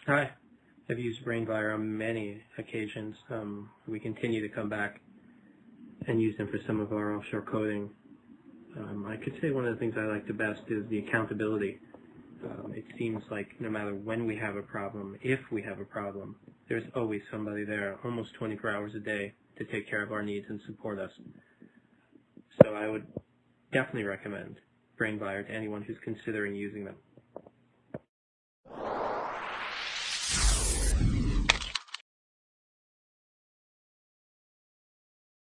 Hi. I've used Brainvire on many occasions. We continue to come back and use them for some of our offshore coding. I could say one of the things I like the best is the accountability. It seems like no matter when we have a problem, if we have a problem, there's always somebody there, almost 24 hours a day, to take care of our needs and support us. So I would definitely recommend Brainvire to anyone who's considering using them.